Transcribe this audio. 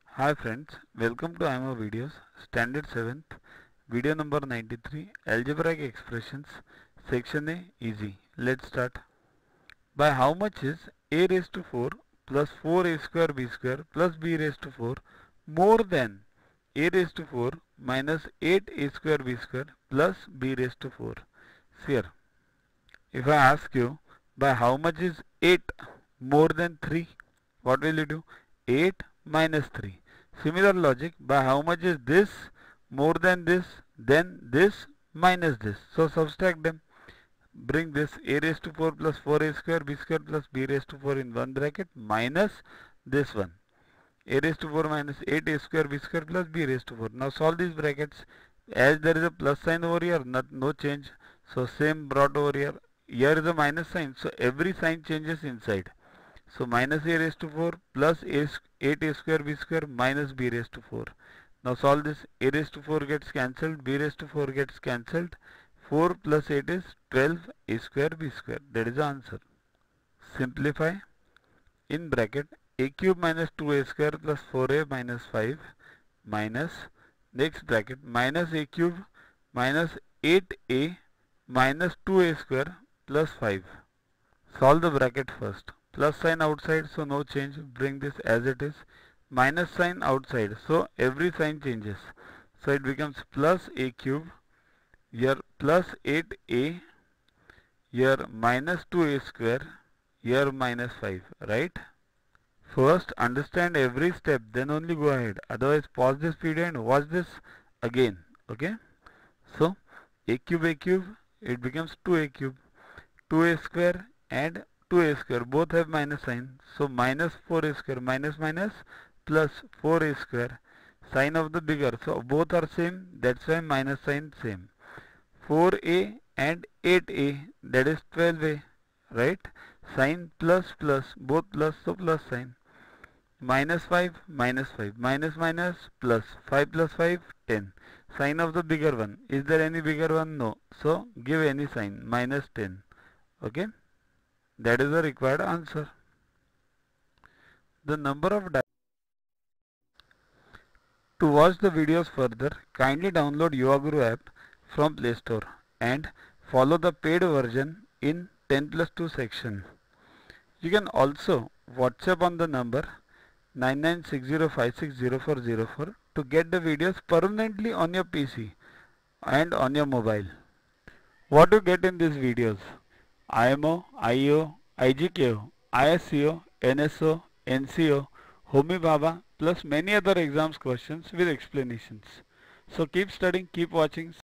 Hi friends, welcome to IMO Videos, Standard 7th, video number 93, Algebraic Expressions, Section A, Easy. Let's start. By how much is a raised to 4 plus 4a square b square plus b raised to 4 more than a raised to 4 minus 8a square b square plus b raised to 4? See here, if I ask you by how much is 8 more than 3, what will you do? 8 minus 3. Similar logic, by how much is this more than this, then this minus this. So subtract them. Bring this a raised to 4 plus 4a square b square plus b raised to 4 in one bracket minus this one. A raised to 4 minus 8a square b square plus b raised to 4. Now solve these brackets. As there is a plus sign over here, no change. So same brought over here. Here is a minus sign. So every sign changes inside. So minus a raised to 4 plus 8a square b square minus b raised to 4. Now solve this. A raised to 4 gets cancelled. B raised to 4 gets cancelled. 4 plus 8 is 12 a square b square. That is the answer. Simplify. In bracket a cube minus 2a square plus 4a minus 5 minus next bracket minus a cube minus 8a minus 2a square plus 5. Solve the bracket first. Plus sign outside, so no change. Bring this as it is. Minus sign outside, so every sign changes. So it becomes plus a cube. Here plus 8a. Here minus 2a square. Here minus 5. Right? First understand every step, then only go ahead. Otherwise pause this video and watch this again. Okay? So a cube, it becomes 2a cube. 2a square and 2a square both have minus sign, so minus 4a square minus plus 4a square, sign of the bigger, so both are same, that's why minus sign same. 4a and 8a, that is 12a, right? Sign plus both plus, so plus sign. Minus 5 minus plus 5 plus 5 10, sign of the bigger one. Is there any bigger one? No, so give any sign, minus 10. Okay, that is the required answer. The number of To watch the videos further, kindly download YuvaGuru app from Play Store and follow the paid version in 10+2 section. You can also WhatsApp on the number 9960560404 to get the videos permanently on your PC and on your mobile. What you get in these videos? IMO, IEO, IGKO, ISCO, NSO, NCO, Homi Baba plus many other exams questions with explanations. So keep studying, keep watching.